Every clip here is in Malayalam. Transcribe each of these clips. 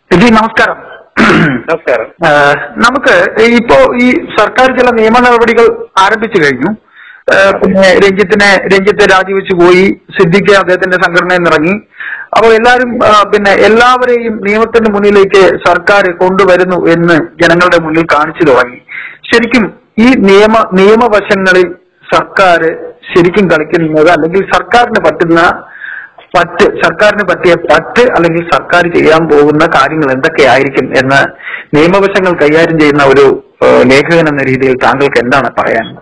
ജി നമസ്കാരം. നമസ്കാരം. നമുക്ക് ഇപ്പോ ഈ സർക്കാർ ചില നിയമ നടപടികൾ ആരംഭിച്ചു കഴിഞ്ഞു. പിന്നെ രഞ്ജിത്ത് രാജിവെച്ചു പോയി, സിദ്ദിഖ് അദ്ദേഹത്തിന്റെ സംഘടനയിൽ നിന്നിറങ്ങി. അപ്പോൾ എല്ലാവരെയും നിയമത്തിന്റെ മുന്നിലേക്ക് സർക്കാർ കൊണ്ടുവരുന്നു എന്ന് ജനങ്ങളുടെ മുന്നിൽ കാണിച്ചു തുടങ്ങി. ശരിക്കും ഈ നിയമവശങ്ങളിൽ സർക്കാർ ശരിക്കും കളിക്കുന്നത്, അല്ലെങ്കിൽ സർക്കാരിന് പറ്റിയ അല്ലെങ്കിൽ സർക്കാർ ചെയ്യാൻ പോകുന്ന കാര്യങ്ങൾ എന്തൊക്കെയായിരിക്കും എന്ന് നിയമവശങ്ങൾ കൈകാര്യം ചെയ്യുന്ന ഒരു ലേഖകൻ എന്ന രീതിയിൽ താങ്കൾക്ക് എന്താണ് പറയാനുള്ളത്?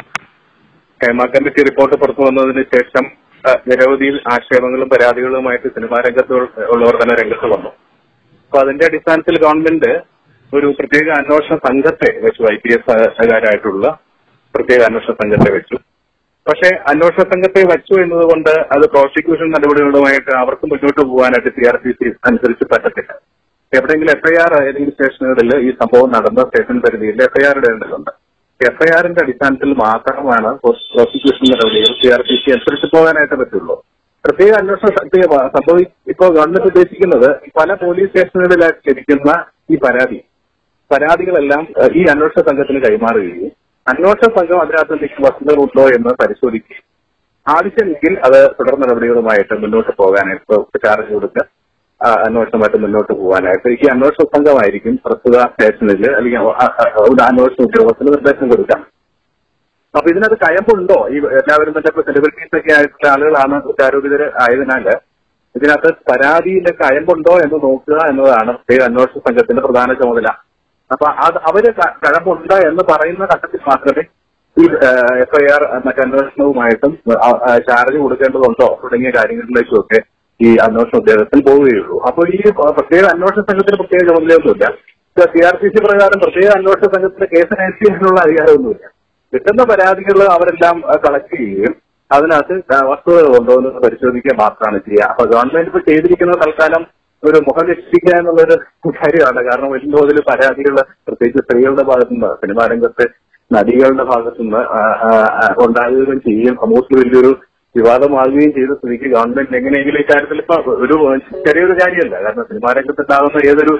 ഹേമ കമ്മിറ്റി റിപ്പോർട്ട് പുറത്തു വന്നതിന് ശേഷം നിരവധി ആക്ഷേപങ്ങളും പരാതികളുമായിട്ട് സിനിമാ രംഗത്ത് ഉള്ളവർ തന്നെ രംഗത്ത് വന്നു. അപ്പൊ അതിന്റെ അടിസ്ഥാനത്തിൽ ഗവൺമെന്റ് ഒരു പ്രത്യേക അന്വേഷണ സംഘത്തെ വെച്ചു, IPS കാരായിട്ടുള്ള പ്രത്യേക അന്വേഷണ സംഘത്തെ വെച്ചു. പക്ഷെ അന്വേഷണ സംഘത്തെ വെച്ചു എന്നതുകൊണ്ട് അത് പ്രോസിക്യൂഷൻ നടപടികളുമായിട്ട് അവർക്ക് മുന്നോട്ട് പോകാനായിട്ട് CRPC അനുസരിച്ച് പറ്റത്തില്ല. എവിടെയെങ്കിലും FIR ഏതെങ്കിലും സ്റ്റേഷനുകളിൽ ഈ സംഭവം നടന്ന സ്റ്റേഷൻ പരിധിയിൽ FIR ഇടേണ്ടതുണ്ട്. FIRന്റെ അടിസ്ഥാനത്തിൽ മാത്രമാണ് പ്രോസിക്യൂഷൻ നടപടികൾ CRPC അനുസരിച്ച് പോകാനായിട്ട് പറ്റുള്ളൂ. പ്രത്യേക അന്വേഷണ ഇപ്പോ ഗവൺമെന്റ് ഉദ്ദേശിക്കുന്നത് പല പോലീസ് സ്റ്റേഷനുകളിലായിട്ട് ലഭിക്കുന്ന ഈ പരാതികളെല്ലാം ഈ അന്വേഷണ സംഘത്തിന് കൈമാറുകയും അന്വേഷണ സംഘം അതിനകത്ത് എന്തെങ്കിലും വസ്തുതകളുണ്ടോ എന്ന് പരിശോധിക്കുകയും ആവശ്യമെങ്കിൽ അത് തുടർ നടപടികളുമായിട്ട് മുന്നോട്ട് പോകാനായിട്ട് ചാർജ് കൊടുക്കുക, അന്വേഷണമായിട്ട് മുന്നോട്ട് പോകാനായിട്ട് ഈ അന്വേഷണ സംഘമായിരിക്കും പ്രസ്തുത സ്റ്റേഷനിൽ അല്ലെങ്കിൽ ഒരു അന്വേഷണ ഉദ്യോഗസ്ഥന് നിർദ്ദേശം കൊടുക്കാം. അപ്പൊ ഇതിനകത്ത് കയമ്പുണ്ടോ? ഈ എല്ലാവരും തന്നെ ഇപ്പൊ സെലിബ്രിറ്റീസ് ഒക്കെ ആയിട്ടുള്ള ആളുകളാണ് കുറ്റാരോപിതർ ആയതിനാൽ ഇതിനകത്ത് പരാതിയിലെ കയമ്പുണ്ടോ എന്ന് നോക്കുക എന്നതാണ് പ്രത്യേക അന്വേഷണ സംഘത്തിന്റെ പ്രധാന ചുമതല. അപ്പൊ അവര് കഴമ്പുണ്ട് എന്ന് പറയുന്ന ഘട്ടത്തിൽ മാത്രമേ ഈ FIR മറ്റന്വേഷണവുമായിട്ടും ചാർജ് കൊടുക്കേണ്ടതുണ്ടോ തുടങ്ങിയ കാര്യങ്ങളിലേക്കുമൊക്കെ ഈ അന്വേഷണ ഉദ്യോഗസ്ഥൻ പോവുകയുള്ളൂ. അപ്പോൾ ഈ പ്രത്യേക അന്വേഷണ സംഘത്തിന് പ്രത്യേക ചുമതലയൊന്നുമില്ല. CRPC പ്രകാരം പ്രത്യേക അന്വേഷണ സംഘത്തിന്റെ കേസ് രജിസ്റ്റർ ചെയ്യാനുള്ള അധികാരമൊന്നുമില്ല. കിട്ടുന്ന പരാതികൾ അവരെല്ലാം കളക്ട് ചെയ്യുകയും അതിനകത്ത് വസ്തുതകളുണ്ടോ എന്ന് പരിശോധിക്കുക മാത്രമാണ് ചെയ്യുക. അപ്പൊ ഗവൺമെന്റ് ഇപ്പൊ ചെയ്തിരിക്കുന്നത് തൽക്കാലം ഒരു മുഖം രക്ഷിക്കുക എന്നുള്ളൊരു കാര്യമാണ്. കാരണം വലിയ തോതിൽ പരാതികൾ പ്രത്യേകിച്ച് സ്ത്രീകളുടെ ഭാഗത്തുനിന്ന്, സിനിമാ രംഗത്ത് നടികളുടെ ഭാഗത്തുനിന്ന് ഉണ്ടാകുകയും ചെയ്യും, സമൂഹത്തിൽ വലിയൊരു വിവാദമാകുകയും ചെയ്ത സ്ഥിതിക്ക് ഗവൺമെന്റ് എങ്ങനെയെങ്കിലും ഇക്കാര്യത്തിൽ ഇപ്പൊ ഒരു ചെറിയൊരു കാര്യമല്ല. കാരണം സിനിമാ രംഗത്തുണ്ടാകുന്ന ഏതൊരു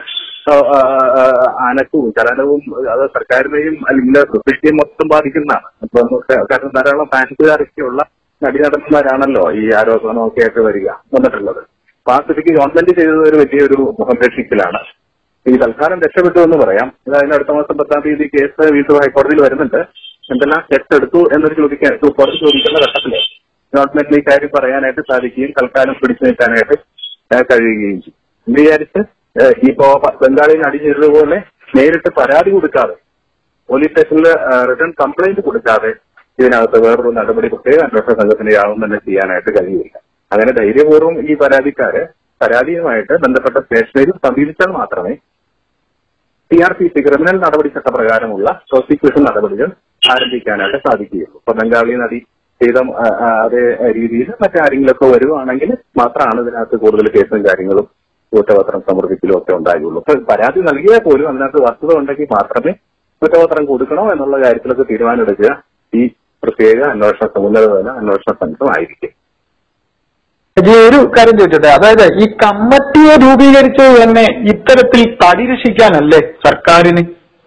അനക്കവും ചലനവും അത് സർക്കാരിനെയും അല്ലെങ്കിൽ സൊസൈറ്റിയും മൊത്തം ബാധിക്കുന്നതാണ്. ഇപ്പൊ കാരണം ധാരാളം ഫാൻസുകാരൊക്കെയുള്ള നടന്മാരാണല്ലോ ഈ ആരോപണമൊക്കെ ആയിട്ട് വന്നിട്ടുള്ളത്. അപ്പൊ ആ സ്ഥിതിക്ക് ഗവൺമെന്റ് ചെയ്തത് ഒരു വലിയൊരു മുഖം രക്ഷിക്കലാണ്. ഈ തൽക്കാലം രക്ഷപ്പെട്ടു എന്ന് പറയാം. അതായത് അടുത്ത മാസം 10-ാം തീയതി കേസ് വീണ്ടും ഹൈക്കോടതിയിൽ വരുന്നുണ്ട്. എന്തെല്ലാം സ്റ്റെപ്സ് എടുത്തു എന്നൊരു കോടതി ചോദിക്കുന്ന ഘട്ടത്തില് ഗവൺമെന്റിന് ഈ കാര്യം പറയാനായിട്ട് സാധിക്കുകയും തൽക്കാലം പിടിച്ചു നീക്കാനായിട്ട് കഴിയുകയും ചെയ്യും. എന്ന് വിചാരിച്ച് ഇപ്പോ ബംഗാളിൽ അടിഞ്ഞതുപോലെ നേരിട്ട് പരാതി കൊടുക്കാതെ, പോലീസ് സ്റ്റേഷനിൽ റിട്ടേൺ കംപ്ലൈന്റ് കൊടുക്കാതെ ഇതിനകത്ത് വേറൊരു നടപടി പ്രത്യേക അന്വേഷണ സംഘത്തിന് യാതൊന്നും തന്നെ ചെയ്യാനായിട്ട് കഴിയില്ല. അങ്ങനെ ധൈര്യപൂർവ്വം ഈ പരാതിയുമായിട്ട് ബന്ധപ്പെട്ട സ്റ്റേഷനിൽ സമീപിച്ചാൽ മാത്രമേ CRPC ക്രിമിനൽ നടപടി ചട്ടപ്രകാരമുള്ള പ്രോസിക്യൂഷൻ നടപടികൾ ആരംഭിക്കാനായിട്ട് സാധിക്കുകയുള്ളൂ. ഇപ്പൊ ബംഗാളി നടി ചെയ്ത അതേ രീതിയിൽ മറ്റാരെങ്കിലുമൊക്കെ വരുവാണെങ്കിൽ മാത്രമാണ് ഇതിനകത്ത് കൂടുതൽ കേസും കാര്യങ്ങളും കുറ്റപത്രം സമർപ്പിക്കലും ഒക്കെ ഉണ്ടാകുള്ളൂ. അപ്പൊ പരാതി നൽകിയാൽ പോലും അതിനകത്ത് വസ്തുത ഉണ്ടെങ്കിൽ മാത്രമേ കുറ്റപത്രം കൊടുക്കണോ എന്നുള്ള കാര്യത്തിലൊക്കെ തീരുമാനമെടുക്കുക ഈ പ്രത്യേക ഉന്നതതല അന്വേഷണ സംഘമായിരിക്കും. ഒരു കാര്യം ചോദിച്ചോട്ടെ, അതായത് ഈ കമ്മിറ്റിയെ രൂപീകരിച്ചത് തന്നെ ഇത്തരത്തിൽ പരിരക്ഷിക്കാനല്ലേ സർക്കാരിന്?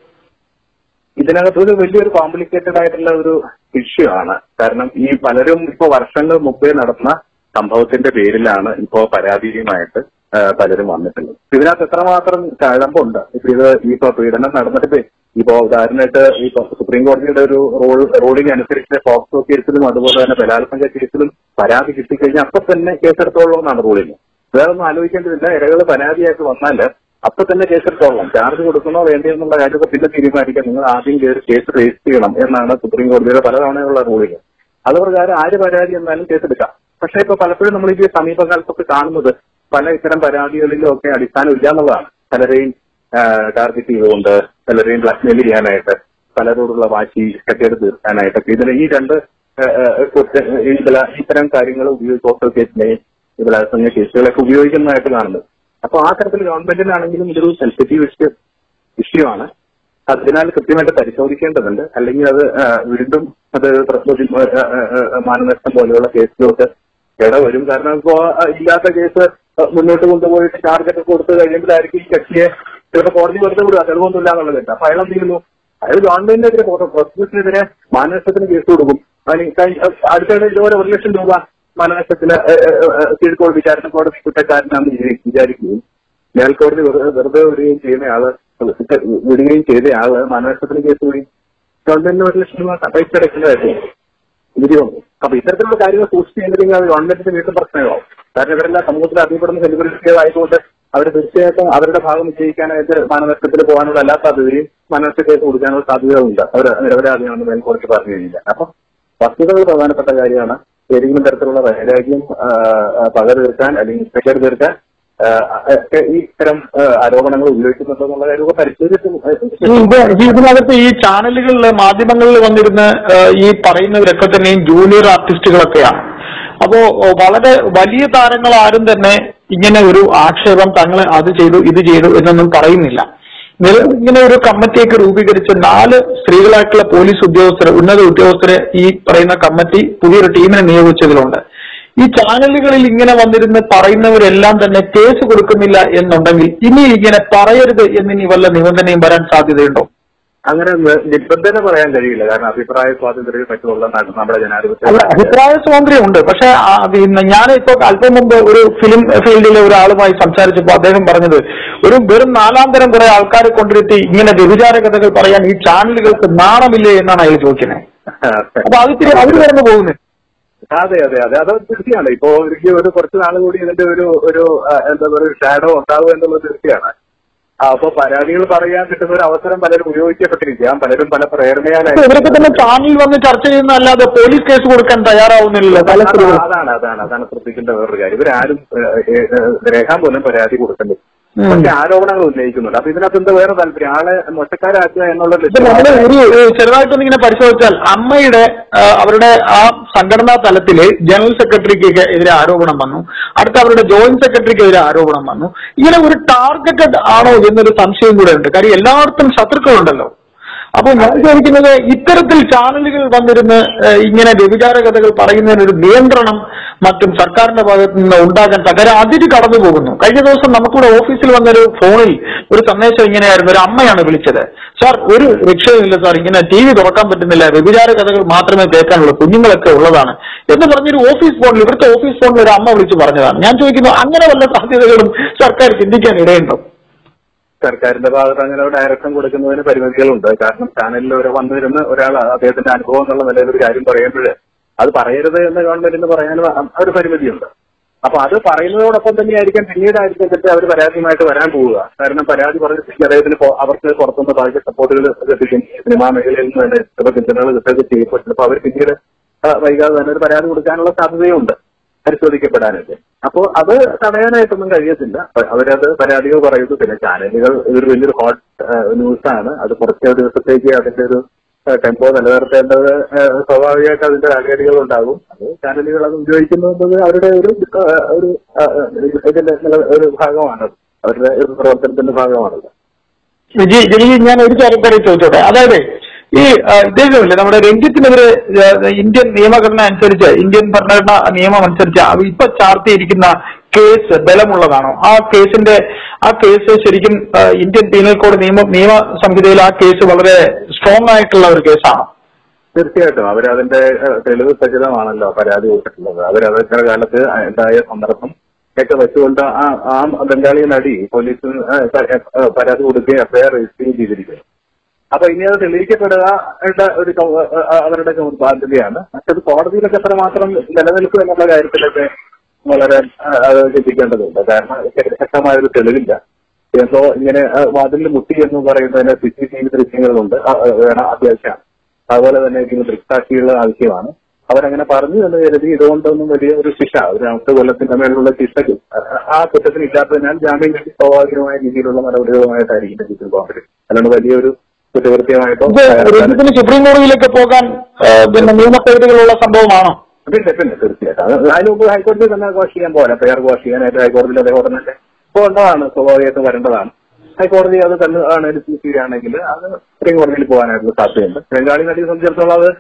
ഇതിനകത്തൊരു വലിയൊരു കോംപ്ലിക്കേറ്റഡ് ആയിട്ടുള്ള ഒരു ഇഷ്യൂ ആണ്. കാരണം ഈ പലരും ഇപ്പോ വർഷങ്ങൾ മുമ്പേ നടന്ന സംഭവത്തിന്റെ പേരിലാണ് ഇപ്പോ പരാതിയുമായിട്ട് പലരും വന്നിട്ടുള്ളത്. ഇതിനകത്ത് എത്രമാത്രം കഴമ്പുണ്ട്. ഇപ്പൊ പീഡനം നടന്നിട്ട് ഇപ്പോ ഉദാഹരണമായിട്ട് ഇപ്പൊ സുപ്രീം കോടതിയുടെ ഒരു റൂളിംഗ് അനുസരിച്ച് പോക്സോ കേസിലും അതുപോലെ തന്നെ ബലാത്സംഗ കേസിലും പരാതി കിട്ടിക്കഴിഞ്ഞാൽ അപ്പൊ തന്നെ കേസെടുത്തോളൂ എന്നാണ് റൂളിംഗ്. വേറെ ഒന്നും ആലോചിക്കേണ്ടതില്ല. ഇരകൾ പരാതിയായിട്ട് വന്നാൽ അപ്പൊ തന്നെ കേസെടുത്തോളാം. ചാർജ് കൊടുക്കണോ വേണ്ടിയോ എന്നുള്ള കാര്യമൊക്കെ പിന്നെ തീരുമാനിക്കാം. നിങ്ങൾ ആദ്യം കേസ് രജിസ്റ്റർ ചെയ്യണം എന്നാണ് സുപ്രീം കോടതിയുടെ പലതവണയുള്ള റൂളിംഗ്. അത് പ്രകാരം ആര് പരാതി എന്നാലും കേസെടുക്കാം. പക്ഷെ ഇപ്പൊ പലപ്പോഴും നമ്മൾ ഈ സമീപകാലത്തൊക്കെ കാണുന്നത് പല ഇത്തരം പരാതികളിലും ഒക്കെ അടിസ്ഥാനമില്ല എന്നുള്ളതാണ്. പലരെയും ടാർഗറ്റ് ചെയ്തുകൊണ്ട്, പലരെയും ബ്ലാക്ക്മെയിൽ ചെയ്യാനായിട്ട്, പലരോടുള്ള വാശി കെട്ടിയെടുത്ത് തീർക്കാനായിട്ടൊക്കെ ഈ രണ്ട് ഇത്തരം കാര്യങ്ങൾ പോസ്റ്റൽ കേസിനെയും ബലാത്സംഗ കേസുകളൊക്കെ ഉപയോഗിക്കുന്നതായിട്ട് കാണുന്നത്. അപ്പൊ ആ തരത്തിൽ ഗവൺമെന്റിനാണെങ്കിലും ഇതൊരു സെൻസിറ്റീവ് ഇഷ്യൂ ആണ്. അതിനാൽ കൃത്യമായിട്ട് പരിശോധിക്കേണ്ടതുണ്ട്. അല്ലെങ്കിൽ അത് വീണ്ടും അത് മാനനഷ്ടം പോലെയുള്ള കേസിലോട്ട് ഇടവരും. കാരണം ഇപ്പോ ഇല്ലാത്ത കേസ് മുന്നോട്ട് കൊണ്ടുപോയിട്ട് ചാർജൊക്കെ കൊടുത്തു കഴിയുമ്പോഴായിരിക്കും ഈ കക്ഷിയെ ചിലപ്പോൾ കോടതി വെറുതെ വിടുക, തെളിവൊന്നുമില്ല എന്നുള്ളത് കേട്ടോ. അപ്പൊ അയാൾ എന്ത് ചെയ്യുന്നു, അയാൾ ഗവൺമെന്റിനെതിരെ പ്രോസിക്യൂഷനെതിരെ മാനനഷ്ടത്തിന് കേസ് കൊടുക്കും. അടുത്തിടെ ഇതുപോലെ 1 ലക്ഷം രൂപ മാനനഷ്ടത്തിന് കീഴ്ക്കോടതി വിചാരണ കോടതി കുറ്റക്കാരനാണെന്ന് വിചാരിക്കുകയും മേൽക്കോടതി വെറുതെ വിടുകയും ചെയ്ത ആള് മാനനഷ്ടത്തിന് കേസ് പോയി ഗവൺമെന്റിന് 1 ലക്ഷം രൂപ പൈസ അടയ്ക്കുന്നതായിരുന്നു വിധി വന്നു. അപ്പൊ ഇത്തരത്തിലുള്ള കാര്യങ്ങൾ സൂക്ഷിച്ച് കഴിഞ്ഞിട്ടുണ്ടെങ്കിൽ അത് ഗവൺമെന്റിന്റെ വീണ്ടും പ്രശ്നമാവും. കാരണം ഇവരെല്ലാം സമൂഹത്തിൽ അറിയപ്പെടുന്ന സെലിബ്രിറ്റികളായതുകൊണ്ട് അവർ തീർച്ചയായിട്ടും അവരുടെ ഭാഗം വിജയിക്കാനായിട്ട് മാനനഷ്ടത്തിൽ പോകാനുള്ള എല്ലാ സാധ്യതയും മാനനഷ്ട കേസ് കൊടുക്കാനുള്ള സാധ്യതകളുണ്ട്. അവർ നിരപരാധിയാണെന്ന് മേൽക്കോടതി പറഞ്ഞു കഴിഞ്ഞില്ല. അപ്പൊ വസ്തുതകൾ പ്രധാനപ്പെട്ട കാര്യമാണ്. ഏതെങ്കിലും തരത്തിലുള്ള വൈരാഗ്യം പക തീർക്കാൻ അല്ലെങ്കിൽ ഇഷ്ടക്കേട് തീർക്കാൻ ഈ ഇത്തരം ആരോപണങ്ങൾ ഉപയോഗിക്കുന്നുണ്ടോ എന്നുള്ള കാര്യമൊക്കെ പരിശോധിച്ച് ഇതിനകത്ത് ഈ ചാനലുകളിൽ മാധ്യമങ്ങളിൽ വന്നിരുന്ന ഈ പറയുന്നവരൊക്കെ തന്നെയും ജൂനിയർ ആർട്ടിസ്റ്റുകളൊക്കെയാണ്. അപ്പോ വളരെ വലിയ താരങ്ങൾ ആരും തന്നെ ഇങ്ങനെ ഒരു ആക്ഷേപം തങ്ങൾ അത് ചെയ്തു ഇത് ചെയ്തു എന്നൊന്നും പറയുന്നില്ല. ഇങ്ങനെ ഒരു കമ്മിറ്റിയൊക്കെ രൂപീകരിച്ച് 4 സ്ത്രീകളായിട്ടുള്ള പോലീസ് ഉദ്യോഗസ്ഥരെ, ഉന്നത ഉദ്യോഗസ്ഥരെ ഈ പറയുന്ന കമ്മിറ്റി പുതിയൊരു ടീമിനെ നിയോഗിച്ചതിലുണ്ട്. ഈ ചാനലുകളിൽ ഇങ്ങനെ വന്നിരുന്ന് പറയുന്നവരെല്ലാം തന്നെ കേസ് കൊടുക്കുന്നില്ല എന്നുണ്ടെങ്കിൽ ഇനി ഇങ്ങനെ പറയരുത് എന്നിനി വല്ല നിബന്ധനയും വരാൻ സാധ്യതയുണ്ടോ? അങ്ങനെ നിബന്ധന പറയാൻ കഴിയില്ല. കാരണം അഭിപ്രായ സ്വാതന്ത്ര്യം മറ്റുള്ള നമ്മുടെ ജനാധിപത്യം അഭിപ്രായ സ്വാതന്ത്ര്യം ഉണ്ട്. പക്ഷെ ഞാനിപ്പോ അല്പം മുമ്പ് ഒരു ഫിലിം ഫീൽഡിലെ ഒരാളുമായി സംസാരിച്ചപ്പോൾ അദ്ദേഹം പറഞ്ഞത് വെറും 4ാം തരം കുറെ ആൾക്കാരെ കൊണ്ടിരുത്തി ഇങ്ങനെ വ്യഭിചാര കഥകൾ പറയാൻ ഈ ചാനലുകൾക്ക് നാണമില്ലേ എന്നാണ് അയാൾ ചോദിക്കുന്നത്. അപ്പൊ അത് കടന്നു പോകുന്നത്. അതെ അതെ അതെ അത് തീർച്ചയാണ്. ഇപ്പോ ഒരു കുറച്ച് നാൾ കൂടി ഇതിന്റെ ഒരു എന്താ പറയുക ഷാഡോ ഉണ്ടാവുക എന്നുള്ളത് തീർച്ചയാണ്. അപ്പൊ പരാതികൾ പറയാൻ കിട്ടുന്ന ഒരു അവസരം പലരും ഉപയോഗിക്കപ്പെട്ടിരിക്കാം. പലരും പല പ്രേരണയാലായി ഇവരൊക്കെ തന്നെ ചാനലിൽ വന്ന് ചർച്ച ചെയ്യുന്ന അല്ലാതെ പോലീസ് കേസ് കൊടുക്കാൻ തയ്യാറാവുന്നില്ലല്ലോ. അതാണ് ശ്രദ്ധിക്കേണ്ട വേറൊരു കാര്യം. ഇവരാരും രേഖാമൂലം പരാതി കൊടുക്കേണ്ടത് പക്ഷെ ആരോപണങ്ങൾ ഉന്നയിക്കുന്നുണ്ട്. അപ്പൊ ഇതിനകത്ത് എന്താ വേറെ താല്പര്യം, ആളെ മോശക്കാരാക്കുക എന്നുള്ള ചെറുതായിട്ടൊന്നും ഇങ്ങനെ പരിശോധിച്ചാൽ അമ്മയുടെ അവരുടെ ആ സംഘടനാ തലത്തില് ജനറൽ സെക്രട്ടറിക്ക് എതിരെ ആരോപണം വന്നു, അടുത്ത അവരുടെ ജോയിന്റ് സെക്രട്ടറിക്കെതിരെ ആരോപണം വന്നു. ഇങ്ങനെ ഒരു ടാർഗറ്റഡ് ആണോ എന്നൊരു സംശയം കൂടെ ഉണ്ട്. കാര്യം എല്ലായിടത്തും ശത്രുക്കളുണ്ടല്ലോ. അപ്പൊ ഞാൻ ചോദിക്കുന്നത് ഇത്തരത്തിൽ ചാനലുകൾ വന്നിരുന്ന് ഇങ്ങനെ വ്യഭിചാര കഥകൾ പറയുന്നതിനൊരു നിയന്ത്രണം മറ്റും സർക്കാരിന്റെ ഭാഗത്ത് നിന്ന് ഉണ്ടാകാൻ തകരാ അതിര് കടന്നു പോകുന്നു. കഴിഞ്ഞ ദിവസം നമുക്കിവിടെ ഓഫീസിൽ വന്നൊരു ഫോണിൽ ഒരു സന്ദേശം ഇങ്ങനെയായിരുന്നു. ഒരു അമ്മയാണ് വിളിച്ചത്, സാർ ഒരു രക്ഷയുമില്ല സാർ, ഇങ്ങനെ TV തുറക്കാൻ പറ്റുന്നില്ല, വ്യഭിചാര കഥകൾ മാത്രമേ കേൾക്കാനുള്ളൂ, കുഞ്ഞുങ്ങളൊക്കെ ഉള്ളതാണ് എന്ന് പറഞ്ഞൊരു ഓഫീസ് ഫോണിൽ, ഇവിടുത്തെ ഓഫീസ് ഫോണിൽ ഒരു അമ്മ വിളിച്ച് പറഞ്ഞതാണ്. ഞാൻ ചോദിക്കുന്നു അങ്ങനെ വല്ല സാധ്യതകളും സർക്കാർ ചിന്തിക്കാൻ ഇടയുണ്ടോ? സർക്കാരിന്റെ ഭാഗത്ത് അങ്ങനെ ഡയറക്ഷൻ കൊടുക്കുന്നതിന് പരിമിതികളുണ്ട്. കാരണം ചാനലിൽ വന്നിരുന്ന ഒരാൾ അദ്ദേഹത്തിന്റെ അനുഭവം എന്നുള്ള നിലയിൽ ഒരു കാര്യം പറയുമ്പോൾ അത് പറയരുത് എന്ന് ഗവൺമെന്റിന് പറയാനും ഒരു പരിമിതിയുണ്ട്. അപ്പൊ അത് പറയുന്നതോടൊപ്പം തന്നെയായിരിക്കും പിന്നീടായിരിക്കും എന്നിട്ട് അവർ പരാതിയുമായിട്ട് വരാൻ പോവുക. കാരണം പരാതി പറഞ്ഞിട്ട് അദ്ദേഹത്തിന് അവർക്ക് പുറത്തുനിന്ന് ബാക്കി സപ്പോർട്ടുകൾ ലഭിക്കും, സിനിമാ മേഖലയിൽ നിന്ന് തന്നെ പിന്തുണകൾ കിട്ടുകയൊക്കെ ചെയ്യപ്പെട്ടു. അപ്പൊ അവർ പിന്നീട് വൈകാതെ തന്നെ ഒരു പരാതി കൊടുക്കാനുള്ള സാധ്യതയുണ്ട് പരിശോധിക്കപ്പെടാനൊക്കെ. അപ്പോൾ അത് തടയാനായിട്ടൊന്നും കഴിയത്തില്ല. അവരത് പരാതികൾ പറയുന്നു. പിന്നെ ചാനലുകൾ ഇതൊരു വലിയൊരു ഹോട്ട് ന്യൂസാണ്. അത് കുറച്ച് ദിവസത്തേക്ക് അതിന്റെ ഒരു ടെമ്പോ നിലനിർത്തേണ്ടത് സ്വാഭാവികമായിട്ട് അതിന്റെ അഗതികൾ ഉണ്ടാകും. അത് ചാനലുകൾ അത് ഉപയോഗിക്കുന്നത് അവരുടെ ഇതിന്റെ ഒരു ഭാഗമാണത്, അവരുടെ ഒരു പ്രവർത്തനത്തിന്റെ ഭാഗമാണത്. ഞാൻ ഒരു കാര്യം ചോദിച്ചോട്ടെ, അതായത് ഈ ഇദ്ദേഹമില്ലേ നമ്മുടെ രഞ്ജിത്തിനെതിരെ ഇന്ത്യൻ നിയമഘടന അനുസരിച്ച്, ഇന്ത്യൻ ഭരണഘടനാ നിയമം അനുസരിച്ച് ഇപ്പൊ ചാർത്തിയിരിക്കുന്ന കേസ് ബലമുള്ളതാണോ? ആ കേസ് ശരിക്കും ഇന്ത്യൻ പീനൽ കോഡ് നിയമ സംഹിതയിൽ ആ കേസ് വളരെ സ്ട്രോങ് ആയിട്ടുള്ള ഒരു കേസാണോ? തീർച്ചയായിട്ടും അവരതിന്റെ തെളിവ് സഹിതമാണല്ലോ പരാതി കൊടുത്തിട്ടുള്ളത്. അവരതൊക്കെ കാലത്ത് ഉണ്ടായ സന്ദർഭം ഒക്കെ വെച്ചുകൊണ്ട് ആ ബംഗാളി നടി പോലീസിന് പരാതി കൊടുക്കുകയും FIR രജിസ്റ്റർ ചെയ്തിരിക്കുന്നു. അപ്പൊ ഇനി അത് തെളിയിക്കപ്പെടുക ഒരു അവരുടെ ബാധ്യതയാണ്. മറ്റത് കോടതിയിലൊക്കെ എത്രമാത്രം നിലനിൽക്കും എന്നുള്ള കാര്യത്തിലൊക്കെ വളരെ ചിന്തിക്കേണ്ടതുണ്ട്. കാരണം ശക്തമായൊരു തെളിവില്ല. എന്തോ ഇങ്ങനെ വാതിലിൽ മുട്ടി എന്ന് പറയുന്നതിന് CCTV ദൃശ്യങ്ങളുണ്ട്, വേണം, അത്യാവശ്യമാണ്. അതുപോലെ തന്നെ ഇതിന് ദൃക്സാക്ഷികളുടെ ആവശ്യമാണ്. അവരങ്ങനെ പറഞ്ഞു എന്ന് കരുതി ഇതുകൊണ്ടൊന്നും വലിയ ഒരു ശിക്ഷ, ഒരു 10 കൊല്ലത്തിന്റെ മേലുള്ള ശിക്ഷയ്ക്ക് ആ കുറ്റത്തിന് ഇല്ലാത്തതിനാൽ ജാമ്യം കിട്ടി സ്വാഭാവികമായ രീതിയിലുള്ള നടപടികളുമായിട്ടായിരിക്കും ഇതിൽ പോകാൻ. അല്ലാണ്ട് വലിയൊരു കുറ്റകൃത്യമായിട്ടോ സുപ്രീം കോടതിയിലേക്ക് പോകാൻ നിയമപരിധികളുള്ള സംഭവമാണോ? പിന്നെ തീർച്ചയായിട്ടും അതിന് മുമ്പ് ഹൈക്കോടതി തന്നെ വാഷ് ചെയ്യാൻ പോലെ FIR വാഷ് ചെയ്യാനായിട്ട് ഹൈക്കോടതിയിൽ അതേപോലെ തന്നെ പോകേണ്ടതാണ്, സ്വാഭാവികമായിട്ടും വരേണ്ടതാണ്. ഹൈക്കോടതി അത് തന്നെ ആണ് CCTV ആണെങ്കിൽ അത് സുപ്രീം കോടതിയിൽ പോകാനായിട്ടുള്ള സാധ്യതയുണ്ട്. ബംഗാളി നടിയെ സംബന്ധിച്ചിടത്തോളം അത്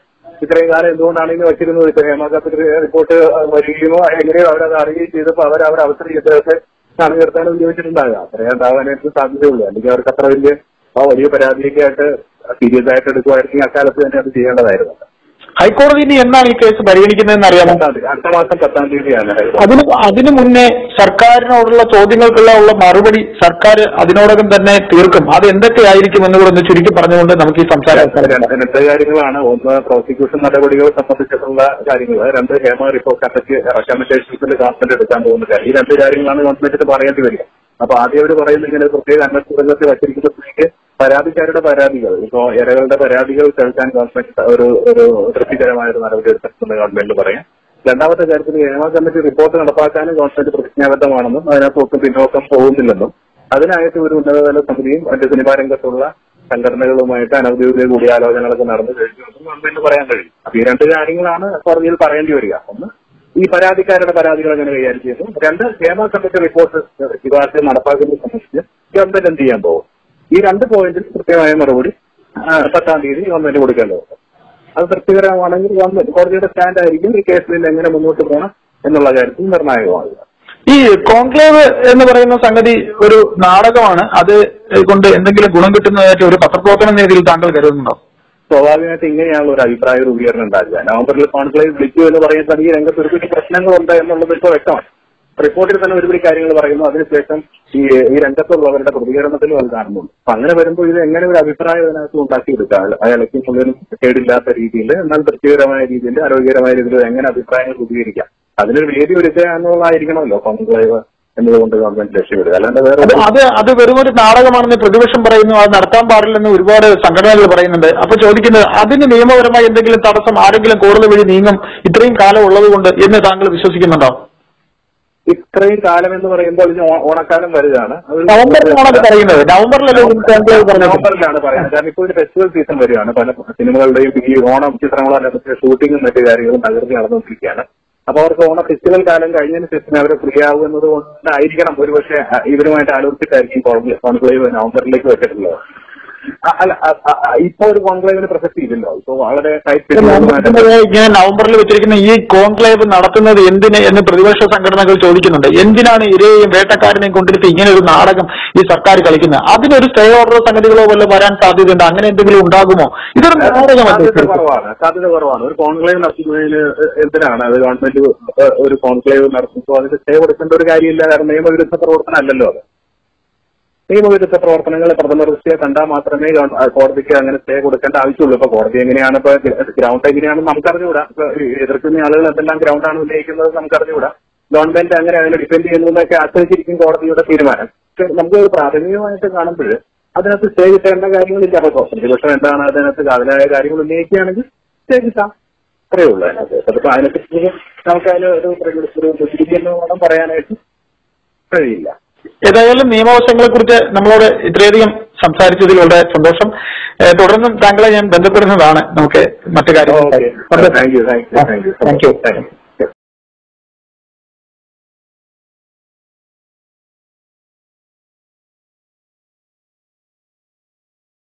ഇത്രയും കാലം എന്തുകൊണ്ടാണ് ഇന്ന് വെച്ചിരുന്നത്? ഇപ്പൊ ഹേമ കമ്മിറ്റി റിപ്പോർട്ട് വരികയോ എങ്ങനെയോ അവരത് അറിയുകയും ചെയ്തപ്പോൾ അവർ അവസരം ചെയ്തതൊക്കെ അണിനിർത്താൻ ഉപയോഗിച്ചിട്ടുണ്ടാകുക. അത്രയും ഉണ്ടാകാനായിട്ട് സാധ്യതയുള്ളൂ. അല്ലെങ്കിൽ അവർക്ക് അത്ര വലിയ പരാതിയൊക്കെ ആയിട്ട് സീരിയസ് ആയിട്ട് എടുക്കുമായിരുന്നെങ്കിൽ അക്കാലത്ത് തന്നെ അത് ചെയ്യേണ്ടതായിരുന്നു. ഹൈക്കോടതി ഇനി എന്നാണ് ഈ കേസ് പരിഗണിക്കുന്നതെന്ന് അറിയാമോ? അടുത്ത മാസം 10-ാം തീയതിയാണ്. അതിനു മുന്നേ സർക്കാരിനോടുള്ള ചോദ്യങ്ങൾക്കുള്ള മറുപടി സർക്കാർ അതിനോടകം തന്നെ തീർക്കും. അത് എന്തൊക്കെയായിരിക്കും എന്ന് കൂടെ ഒന്ന് ചുരുക്കി പറഞ്ഞുകൊണ്ട് നമുക്ക് ഈ സംസാരം. രണ്ട് കാര്യങ്ങളാണ്. ഒന്ന്, പ്രോസിക്യൂഷൻ നടപടികൾ സംബന്ധിച്ചിട്ടുള്ള കാര്യങ്ങൾ. രണ്ട്, ഹേമ റിപ്പോർട്ട് റെക്കമെൻഡേഷൻസിൽ ഗവൺമെന്റ് എടുക്കാൻ പോകുന്ന കാര്യം. ഈ രണ്ട് കാര്യങ്ങളാണ് ഗവൺമെന്റിന് പറയേണ്ടി വരിക. അപ്പൊ ആദ്യം അവർ പറയുന്നത് ഇങ്ങനെ പ്രത്യേക അന്വേഷണ സംഘത്തിൽ വച്ചിരിക്കുന്നതിലേക്ക് പരാതിക്കാരുടെ പരാതികൾ, ഇപ്പോ ഇരകളുടെ പരാതികൾ കേൾക്കാൻ ഗവൺമെന്റ് ഒരു തൃപ്തികരമായ ഒരു നടപടി എടുത്തിട്ടുണ്ടെന്ന് ഗവൺമെന്റ് പറയാം. രണ്ടാമത്തെ കാര്യത്തിൽ ഹേമ കമ്മിറ്റി റിപ്പോർട്ട് നടപ്പാക്കാനും ഗവൺമെന്റ് പ്രതിജ്ഞാബദ്ധമാണെന്നും അതിനകത്ത് പിന്നോക്കം പോകുന്നില്ലെന്നും അതിനായിട്ട് ഒരു ഉന്നതതല സമിതിയും മറ്റ് സിനിമാ രംഗത്തുള്ള സംഘടനകളുമായിട്ട് അനൌദ്യോഗിക കൂടിയാലോചനകളൊക്കെ നടന്നു കഴിഞ്ഞുവെന്നും ഗവൺമെന്റ് പറയാൻ കഴിയും. അപ്പൊ ഈ രണ്ട് കാര്യങ്ങളാണ് കോടതിയിൽ പറയേണ്ടി വരിക. ഒന്ന്, ഈ പരാതിക്കാരുടെ പരാതികൾ എങ്ങനെ കൈകാര്യം ചെയ്യുന്നു. രണ്ട്, ഹേമ കമ്മിറ്റി റിപ്പോർട്ട് ശുപാർശ നടപ്പാക്കുന്നത് സംബന്ധിച്ച് ഗവൺമെന്റ് എന്ത് ചെയ്യാൻ പോകും. ഈ രണ്ട് പോയിന്റിൽ കൃത്യമായ മറുപടി 10-ാം തീയതി ഗവൺമെന്റ് കൊടുക്കേണ്ടതുണ്ട്. അത് തൃപ്തികരമാണെങ്കിൽ ഗവൺമെന്റ് കോടതിയുടെ സ്റ്റാൻഡ് ആയിരിക്കും ഈ കേസിൽ എങ്ങനെ മുന്നോട്ട് പോകണം എന്നുള്ള കാര്യത്തിൽ നിർണായകമാകുക. ഈ കോൺക്ലേവ് എന്ന് പറയുന്ന സംഗതി ഒരു നാടകമാണ്. അത് കൊണ്ട് എന്തെങ്കിലും ഗുണം കിട്ടുന്നതായിട്ട് ഒരു പത്രപ്രവർത്തന രീതിയിൽ താങ്കൾ കരുതുന്നുണ്ടോ? സ്വാഭാവികമായിട്ട് ഇങ്ങനെയാണുള്ള ഒരു അഭിപ്രായ രൂപീകരണം ഉണ്ടാകുക. നവംബറിൽ കോൺക്ലേവ് വിളിച്ചു എന്ന് പറയുന്നത് ഈ രംഗത്ത് ഒരുപിടി പ്രശ്നങ്ങളുണ്ട് എന്നുള്ളത് ഇപ്പോൾ വ്യക്തമാണ്. റിപ്പോർട്ടിൽ തന്നെ ഒരുപിടി കാര്യങ്ങൾ പറയുന്നു. അതിനുശേഷം ഈ രംഗത്തുള്ളവരുടെ പ്രതികരണത്തിലും അത് കാണുന്നുണ്ട്. അപ്പൊ അങ്ങനെ വരുമ്പോൾ ഇത് എങ്ങനെ ഒരു അഭിപ്രായം അതിനകത്ത് ഉണ്ടാക്കിയെടുക്കാം, അയാൾക്ക് മുഴുവനും കേടില്ലാത്ത രീതിയിൽ എന്നാൽ തൃപ്തികരമായ രീതിയിൽ ആരോഗ്യകരമായ രീതിയിൽ എങ്ങനെ അഭിപ്രായങ്ങൾ രൂപീകരിക്കാം, അതിനൊരു വേദി ഒരുക്കുക എന്നുള്ളതായിരിക്കണമല്ലോ കോൺക്ലേവ് എന്നതുകൊണ്ട് ഗവൺമെന്റ് ലക്ഷ്യമിടുക. അല്ലാണ്ട് വേറെ അത് വെറും ഒരു നാടകമാണെന്ന് പ്രതിപക്ഷം പറയുന്നു. അത് നടത്താൻ പാടില്ലെന്ന് ഒരുപാട് സംഘടനകൾ പറയുന്നുണ്ട്. അപ്പൊ ചോദിക്കുന്നത്, അതിന് നിയമപരമായി എന്തെങ്കിലും തടസ്സം ആരെങ്കിലും കോടതി വഴി നീങ്ങും ഇത്രയും കാലം ഉള്ളത് കൊണ്ട് എന്ന് താങ്കൾ വിശ്വസിക്കുന്നുണ്ടോ? ഇത്രയും കാലം എന്ന് പറയുമ്പോൾ ഇനി ഓണക്കാലം വരികയാണ്. നവംബറിലാണ് പറയുന്നത്. കാരണം ഇപ്പോൾ ഒരു ഫെസ്റ്റിവൽ സീസൺ വരികയാണ്. പല സിനിമകളുടെയും ഈ ഓണം ചിത്രങ്ങളും ഷൂട്ടിങ്ങും മറ്റു കാര്യങ്ങളും തകർത്തി നടന്നുകൊണ്ടിരിക്കുകയാണ്. അപ്പൊ അവർക്ക് ഓണ ഫെസ്റ്റിവൽ കാലം കഴിഞ്ഞതിന് ശേഷം അവരെ ഫ്രീ ആവുന്നത് കൊണ്ടായിരിക്കണം ഒരുപക്ഷെ ഇവരുമായിട്ട് ആലോചിച്ചിട്ടായിരിക്കും കോൺക്ലേവ് നവംബറിലേക്ക് വെച്ചിട്ടുള്ളത്. അല്ല, ഇപ്പൊ ഒരു കോൺക്ലേവിന് പ്രസക്തി ഇല്ലല്ലോ. ഇപ്പൊ വളരെ ഇങ്ങനെ നവംബറിൽ വെച്ചിരിക്കുന്ന ഈ കോൺക്ലേവ് നടത്തുന്നത് എന്തിന് എന്ന് പ്രതിപക്ഷ സംഘടനകൾ ചോദിക്കുന്നുണ്ട്. എന്തിനാണ് ഇരയെയും വേട്ടക്കാരനെയും കൊണ്ടിരുത്തി ഇങ്ങനെ ഒരു നാടകം ഈ സർക്കാർ കളിക്കുന്നത്? അതിനൊരു സ്റ്റേ ഓർഡർ സംഗതികളോ വല്ല വരാൻ സാധ്യതയുണ്ട്? അങ്ങനെ എന്തെങ്കിലും ഉണ്ടാകുമോ? ഇതൊരു സാധ്യത കുറവാണ്. ഒരു കോൺക്ലേവ് നടത്തുന്നതിന് എന്തിനാണ് അത് ഗവൺമെന്റ് ഒരു കോൺക്ലേവ് നടത്തുമ്പോൾ അതിന് സ്റ്റേ കൊടുക്കേണ്ട ഒരു കാര്യമില്ല. കാരണം നിയമവിരുദ്ധ പ്രവർത്തനം അല്ലല്ലോ അത്. നിയമവിരുദ്ധ പ്രവർത്തനങ്ങൾ പ്രഥമ ദൃഷ്ടിയെ കണ്ടാൽ മാത്രമേ കോടതിക്ക് അങ്ങനെ സ്റ്റേ കൊടുക്കേണ്ട ആവശ്യമുള്ളൂ. ഇപ്പൊ കോടതി എങ്ങനെയാണ്, ഇപ്പൊ ഗ്രൗണ്ട് എങ്ങനെയാണെന്ന് നമുക്കറിഞ്ഞുകൂടാ. ഇപ്പൊ എതിർക്കുന്ന ആളുകൾ എന്തെല്ലാം ഗ്രൗണ്ടാണ് ഉന്നയിക്കുന്നത് നമുക്കറിഞ്ഞുകൂടാ. ഗവൺമെന്റ് അങ്ങനെ അതിനെ ഡിപെൻഡ് ചെയ്യുന്നതൊക്കെ ആശ്രയിച്ചിരിക്കും കോടതിയുടെ തീരുമാനം. പക്ഷെ നമുക്ക് പ്രാഥമികമായിട്ട് കാണുമ്പോൾ അതിനകത്ത് സ്റ്റേ കിട്ടേണ്ട കാര്യങ്ങളില്ല. അപ്പൊ പ്രതിപക്ഷം എന്താണ് അതിനകത്ത് കാതലായ കാര്യങ്ങൾ ഉന്നയിക്കുകയാണെങ്കിൽ സ്റ്റേ കിട്ടാം, അത്രയേ ഉള്ളൂ അതിനകത്ത്. അതിപ്പോ അതിനെപ്പറ്റി നമുക്ക് അതിലൊരു പ്രതികരിക്കുന്നോളം പറയാനായിട്ട് കഴിയില്ല. ഏതായാലും നിയമവശങ്ങളെ കുറിച്ച് നമ്മളോട് ഇത്രയധികം സംസാരിച്ചതിൽ വളരെ സന്തോഷം. തുടർന്നും താങ്കളെ ഞാൻ ബന്ധപ്പെടുന്നതാണ്. നമുക്ക് മറ്റു കാര്യങ്ങൾ. Thank U.